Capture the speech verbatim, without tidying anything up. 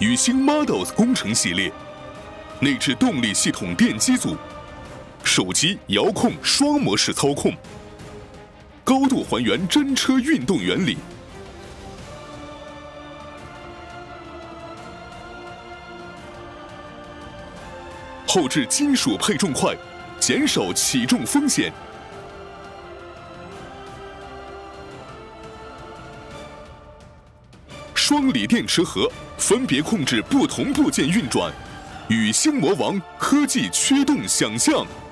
宇星 Models 工程系列，内置动力系统电机组，手机遥控双模式操控，高度还原真车运动原理。后置金属配重块，减少起重风险。双锂电池盒分别控制不同部件运转，宇星魔王科技驱动想象。